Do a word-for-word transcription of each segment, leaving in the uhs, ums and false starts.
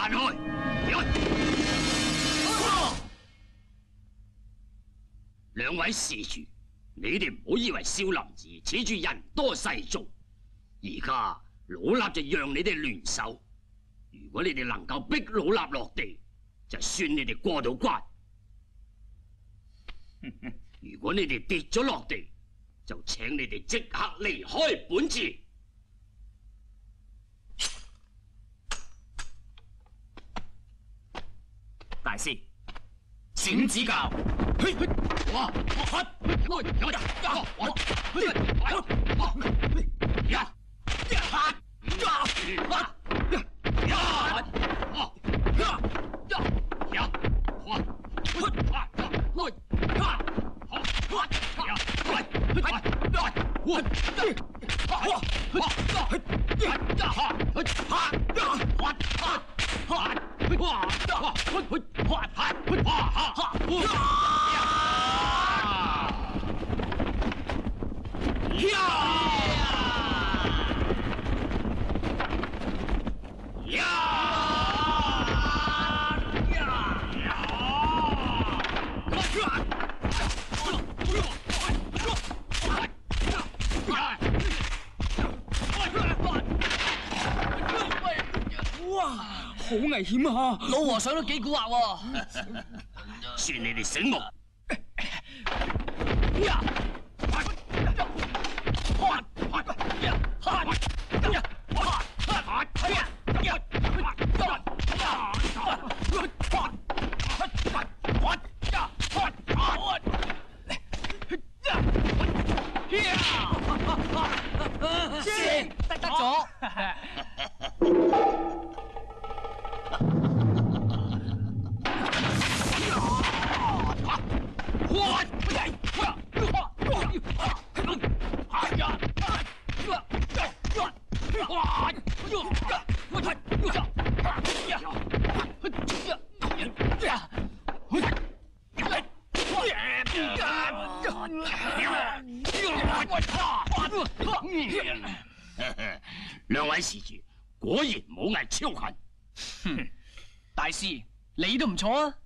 散開！兩位施主，你哋唔好以為少林寺恃住人多勢眾，而家老衲就讓你哋聯手。如果你哋能夠逼老衲落地，就算你哋過到關；如果你哋跌咗落地，就請你哋即刻離開本寺。 大師，請指教。哇！ 好危險啊！ 老和尚都幾蠱惑喎。 算你哋醒目。 先得得咗。 兩位施主果然武藝超群。 哼，大師你都唔錯啊！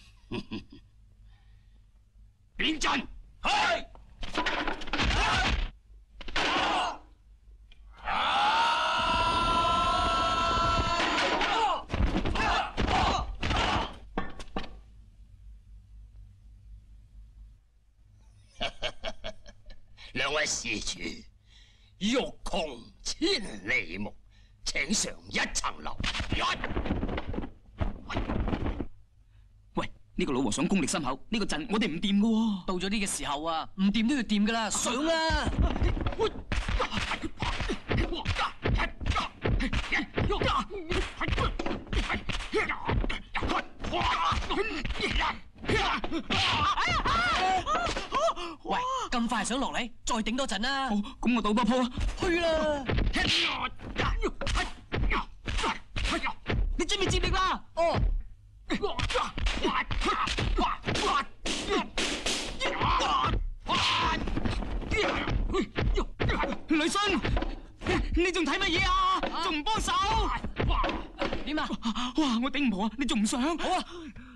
變陣， 係。 兩位施主，欲窮千里目，請上一層樓。 喂，呢個老和尚功力深厚，呢個陣我哋唔掂噶喎。 到咗呢個時候啊，唔掂都要掂噶啦，上啊！喂，咁快想落嚟，再頂多陣啦。 好，咁我賭多鋪啊！ 去啦！你準備接力啦！哦。 女孫，你仲睇乜嘢啊？仲唔幫手？ 點啊？ 哇！我頂唔好啊！你仲唔上？ 好啊！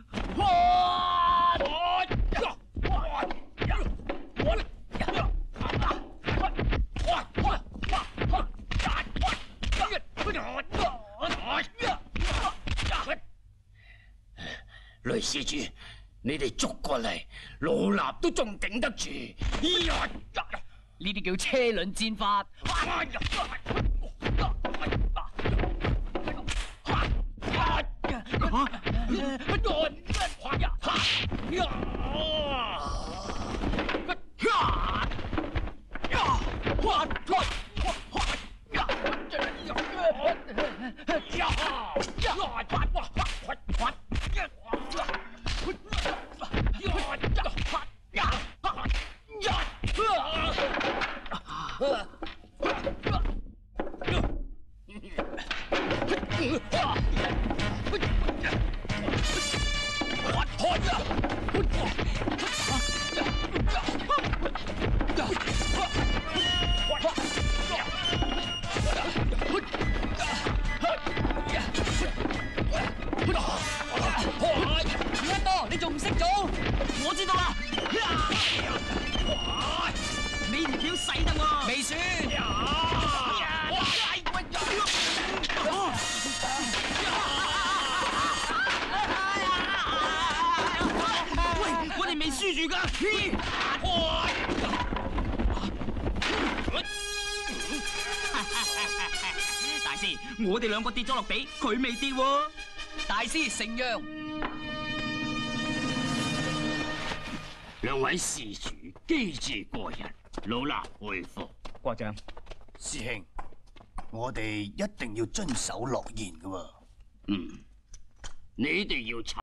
雷施主，你哋捉過嚟，老衲都仲頂得住。 呢啲叫車輪戰法。 算。 喂，我哋未輸住㗎。大師，我哋兩個跌咗落地，佢未跌喎。 大師承讓。 兩位施主，機智過人，老衲佩服。 國長， 師兄，我哋一定要遵守諾言㗎喎。 嗯，你哋要